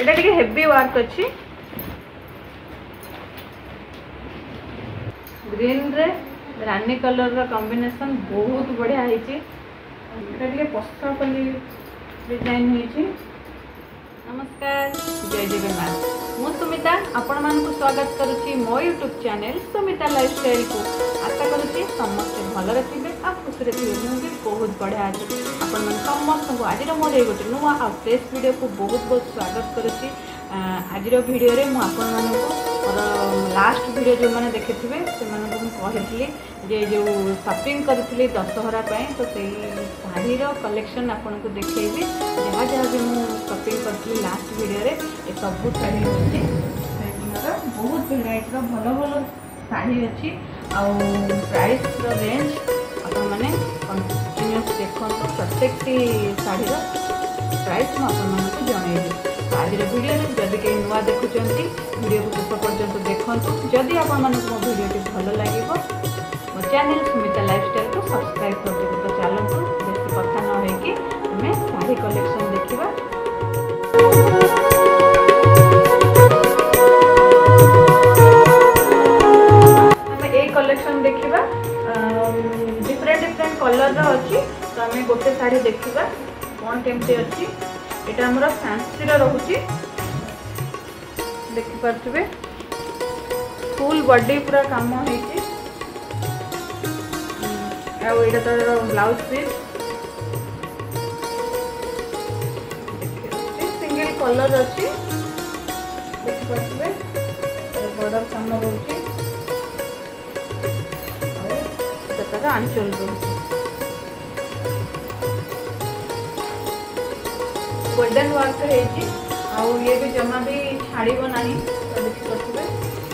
एटा टिके heavy work अच्छी green रे रानी कलर रा कॉम्बिनेशन बहुत बढ़िया है। पस्तपल्ली डिजाइन होइछि। नमस्कार जय जगन्नाथ मु सुमिता आपण मानकु स्वागत करुच्ची मो यूट्यूब चैनल सुमिता लाइफस्टाइल को। आशा करुच्ची समस्त भल रखिए आ खुशी रखिए। मुझे बहुत बढ़िया अच्छी आपण मन समस्त आज मोर ये गोटे नुआ आ फ्रेश वीडियो को बहुत बहुत स्वागत करुच्ची। आज वीडियो रे मु आपण मानकु लास्ट वीडियो जो मैंने देखी थे से कहली जे जो शॉपिंग करी दशहरा तो से शाढ़ी कलेक्शन आपन को देखेबी। जहाँ जहाँ भी मुझे शॉपिंग करी लास्ट वीडियो रे ये सब शाढ़ी अच्छी बहुत भेराइटी भल भल शाढ़ी अच्छी। आउ प्राइस रेंज आपण मैंने कंटिन्यूअस देखो प्रत्येक शाढ़ी प्राइस मुझे जनइबी। आज वीडियो जदि कहीं नुआ देखुं वीडियो को शेष पर्यंत देखूँ। जदि आपण मो वीडियो भल लगे मो चैनल सुमिता लाइफस्टाइल को सब्सक्राइब कर देते। तो चलते बेस कथा न होगी आम शाढ़ी कलेक्शन देखा। आम ये कलेक्शन देखा डिफरेंट डिफरेंट कलर अच्छी। तो आम गोटे शाढ़ी देखा कौन केमती अच्छी। एटा हमर फैंसी रहुची देखि पारथबे फुल बॉडी पूरा काम होईची। आ एटा तो ब्लाउज पीस सिंगल कलर अच्छी देखि पारथबे बॉर्डर काम रहउची। आ एटा आंचल रहउची गोल्डन वर्क है। ये भी जमा भी छाड़ब ना तो देखिए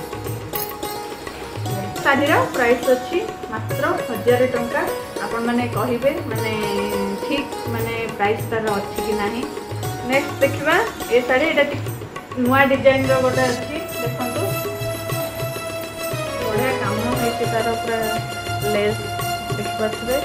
शाढ़ीर प्राइस अच्छी मात्र 1000 टंका। आपण मैंने कहे माने ठीक माने प्राइस तार अच्छी कि नहीं। नेक्स्ट देखा ये शाढ़ी ये नुआ डिजाइन गोटे अच्छी देखो बढ़िया काम है तार पूरा लेस देखिए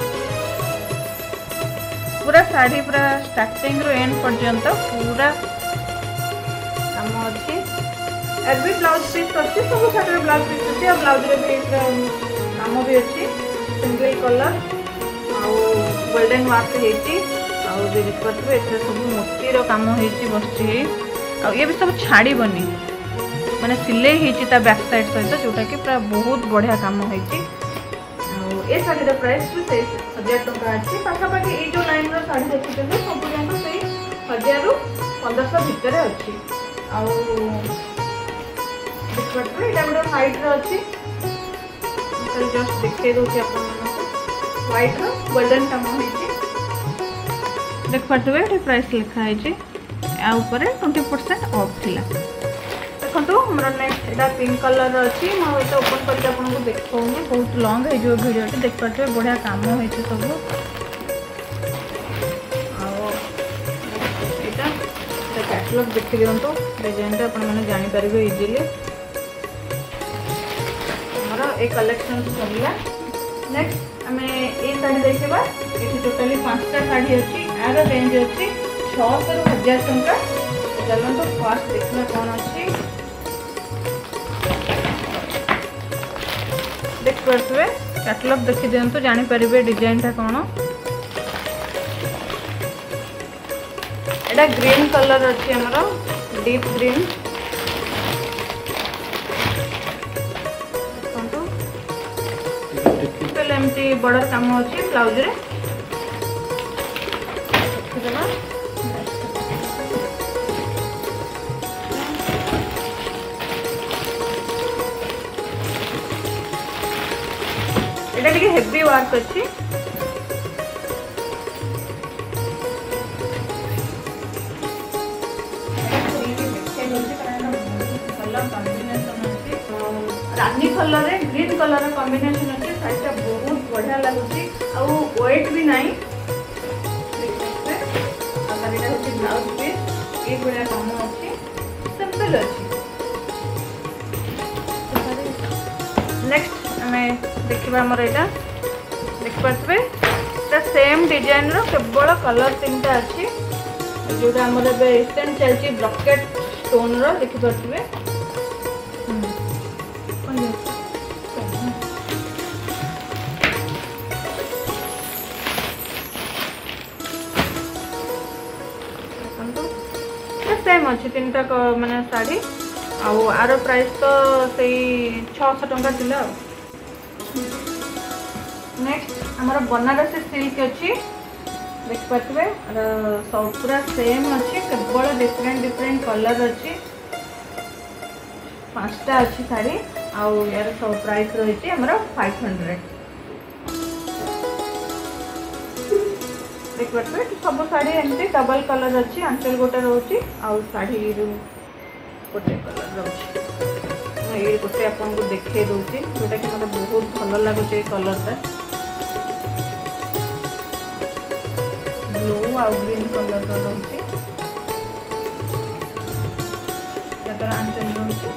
पूरा शाढ़ी पूरा स्टार्टिंग रो एंड पर्यंत पूरा काम अच्छी। एल भी ब्लाउज पीस अच्छी सब शाढ़ी ब्लाउज पीस अच्छी। और ब्लाउज रे भी काम भी अच्छी सिंगल कलर आउ गोल्डन वर्क होती। देखिए सब मोतीर काम होती आ ये भी सब छाड़ी बनी माने सिले होती बैक साइड सहित जोटा कि पूरा बहुत बढ़िया काम होती। ये शाढ़ी प्राइस भी से 1000 टंका अच्छी। पाखापाखि ये जो लाइन शाढ़ी देखते सब जाक से 1000 ରୁ 1500 भितर अच्छी। देखिए यहाँ गोटे व्हाइट अच्छी जस्ट देखते दूसरी व्हाइट गोल्डन काम होती। देख पारे ये प्राइस लिखाई या 20% ऑफ थिला। देखो मोर नेक्स्ट एटा पिंक कलर अच्छी। मुझे ओपन करके आपको देखनी बहुत लंग है जो वीडियो देख पारे बढ़िया काम हो सब। यहाँ कैटलॉग देखी दिंतु डिजाइन आप जापर इजिली। हमारा एक कलेक्शन सरला। नेक्स्ट आम ये शाढ़ी देखा ये टोटाली 5टा शाढ़ी अच्छी। यार रेंज अच्छी 600 ରୁ 1000 टंका। चलते फास्ट देखना कौन अच्छी देख पारे कैटलॉग देखी दिंतु जापर डिजाइन टा कौन। एटा ग्रीन कलर अच्छी हमर डीप ग्रीन एमती बॉर्डर काम अच्छी ब्लाउज रे एटा टिके हेवी वर्क अच्छी। रानी कलर रे ग्रीन कलर कॉम्बिनेशन अच्छी। शाढ़ीटा बहुत बढ़िया लगुची आउ वेट भी नहीं। ब्लाउज पीस ये बढ़िया काम अच्छी सिंपल अच्छी। नेक्स्ट आम देखा मोर यहाँ देखिपे सेम डिजाइन केवल कलर 3टा अच्छी। जोटा आमर रिसेंट चलती ब्लॉकेट स्टोन रो देखिपे सेम अच्छे तीन टा माने साड़ी आर प्राइस तो से 600 टंका थिला। नेक्स्ट आमर बनारसी सिल्क अच्छी देखिपे सब पूरा सेम अच्छी केवल डिफरेंट डिफरेंट कलर अच्छी 5टा अच्छी साड़ी यार सब प्राइस रही है 500 देखिए सब साड़ी एमती डबल कलर अच्छी आंचल गोटे रोचे शाढ़ी गोटे कलर रोचे ये गोटे आपको देखे दूसरी जोटा कि मतलब बहुत भल लगुच कलरटा ब्लू आ ग्रीन कलर रोचे आंचल रोचे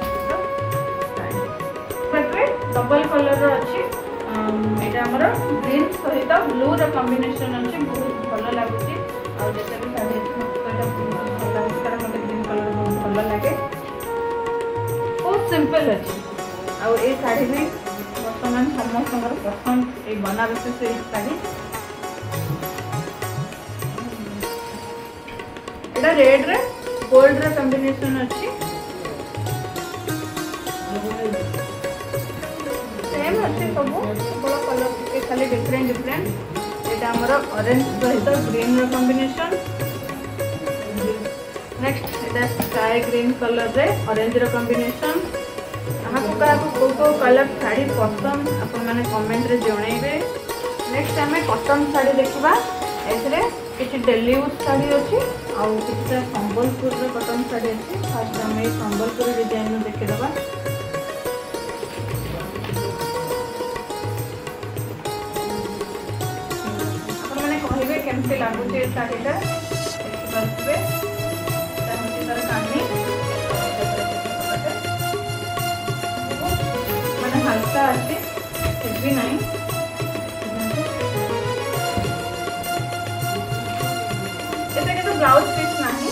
डबल कलर अच्छी यहाँ आमर ग्रीन सहित ब्लू कॉम्बिनेशन अच्छे बहुत भल लगुच जिते भी शाढ़ी भल लगे कारण मतलब ग्रीन कलर बहुत भल लगे बहुत सिंपल अच्छी आई शाढ़ी भी बर्तमान समस्त पसंद ये बनारसी सिल्क शाढ़ी यहाँ रेड रे गोल्ड रे कॉम्बिनेशन अच्छी सेम अच्छे सब केवल कलर टे खाली डिफरेंट डिफरेंट यहाँ आमर ऑरेंज सहित ग्रीन रो कॉम्बिनेशन नेक्स्ट यहाँ स्काई ग्रीन कलर रे ऑरेंज रो कॉम्बिनेशन क्या कौ कलर शाढ़ी पसंद आपण मैंने कमेंट रे जनइबे। नेक्स्ट आम कॉटन शाढ़ी देखा ए किसी डेली यूज शाढ़ी अच्छी आउ किसी संबलपुर कॉटन शाढ़ी अच्छी फास्ट आम ये संबलपुर डिजाइन देखीदबा केमती लगुच शाढ़ीटा देखिपे तार कानी मैंने हल्का अच्छे भी नहीं ये ब्लाउज पीस नहीं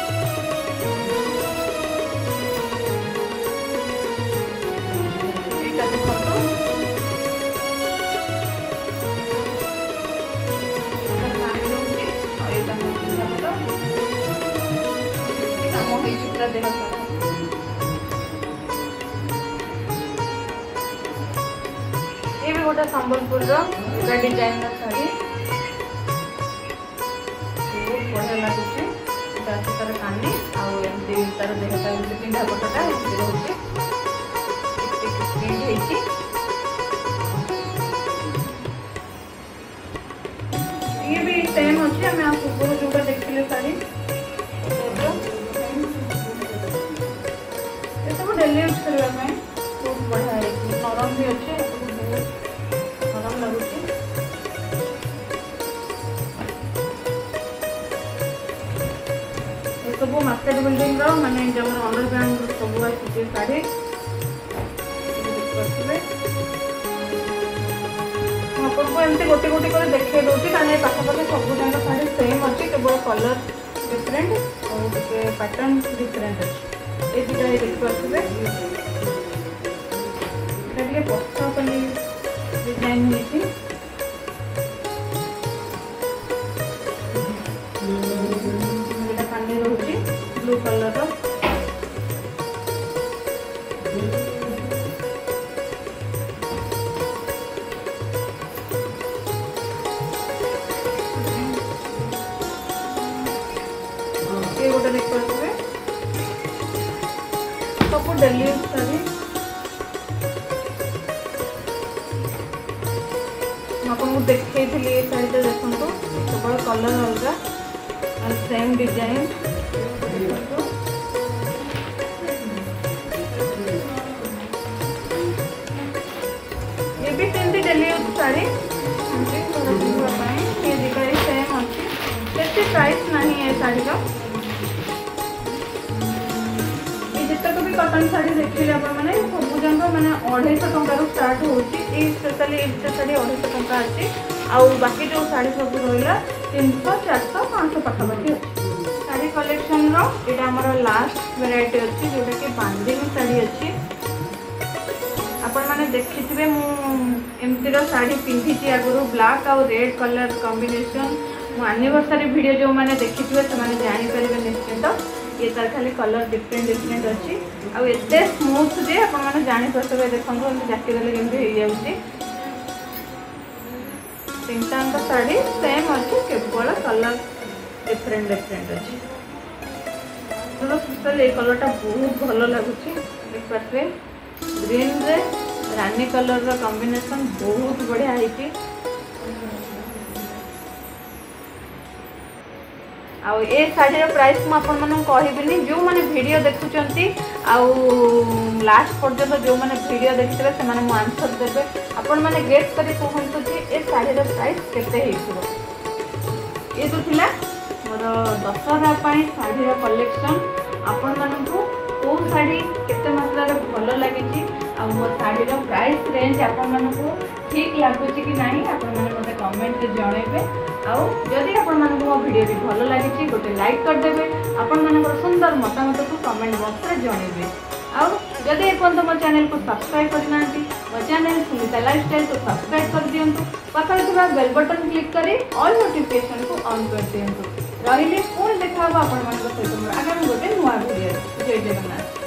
ये भी गोटे संबलपुर डिजाइन शाढ़ी बहुत बढ़िया लगुच तार कानी आमती तार देहटा पिंधा पटटा रोचे ये भी सेम अच्छे आम पूर्व जोटा देखिले शाढ़ी डेली यूज करने बहुत बढ़िया है नरम भी अच्छे नरम लगुच सब मार्केट बिल्डिंग माने अंडरग्राउंड सब आसी शाढ़ी आपको एमती गोटे गोटे कर देखे दूसरी कारण पाखापाखि सब जाक शाढ़ी सेम अच्छी केवल कलर डिफरेंट और पैटर्न डिफरेंट अच्छी ये दुटा देखिपे पथपली डिजाइन पानी रोचे ब्लू कलर ये गोटे देखिपे सब डेली यूज शाढ़ी आपको देखी शाढ़ीटा देखो केवल कलर अलग सेम डिजाइन ये भी सेमती डेली यूज शाढ़ी ये दिखा सेम अच्छी प्राइस नहीं है शाढ़ी का जितक भी कॉटन शाढ़ी देखिए मैंने सब जाक मैंने 250 टंका स्टार्ट होची स्पेशली शाढ़ी 250 टंका अच्छी आउ बाकी जो शाढ़ी सब रहा 300 400 500 पाखापाखि अच्छी कलेक्शन रो एटा हमर लास्ट वेराइटी अछि जोटा कि बांदिनी साड़ी अछि। आपण माने देखिथिबे मु एमतीर साड़ी पिंधिची आगुरु ब्लैक और रेड कलर कॉम्बिनेशन मो एनिवर्सरी वीडियो जो माने देखिथिबे से माने जानि परिबे निश्चित ये तार खाली कलर डिफरेंट डिफरेंट अछि आ एते स्मूथ जे आपण माने जानि परसबे देखंतु हम जाके गले केमते हे जाउची। तीनटा अंक साड़ी सेम अछि केवल कलर डिफरेंट डिफरेंट अछि। तो सुपर ए कलर टा बहुत भलो लागुची देख पाथबे ग्रीन रे रानी कलर रो कॉम्बिनेशन बहुत बढ़िया है। आउ ए साड़ी रो प्राइस म आपन मन कहबिनी जो माने वीडियो देखुचंती आउ लास्ट पर्यंत जो माने वीडियो देखितबे से माने मो आंसर देबे आपन माने गेस करी कहंतु कि ए साड़ी रो प्राइस केते हेइछो। ये तो थिला मोर दशहरा पाई साड़ी रो कलेक्शन आपन मन को को साड़ी केते मात्रा रे भलो लागिची आ मो साड़ी रो प्राइस रेंज आपन मन को ठीक लागुची कि नाही आपन मन मते कमेंट रे जणेबे। आउ जदि आपन मन को वीडियो भी भलो लागिची गोटे लाइक कर देबे आपन मन को सुंदर मतामत को कमेंट बॉक्स रे जणेबे। आउ जदि एपन मो चैनल को सब्सक्राइब करनांती मो चैनल सुमिता लाइफस्टाइल को सब्सक्राइब कर दियंतु पाखरे थिबा बेल बटन क्लिक करी ऑल नोटिफिकेशन को ऑन कर दियंतु। रहिले पुणी देखा आपन मन को सहित आगामी गोटे नुआ वीडियो। जय जगन्नाथ।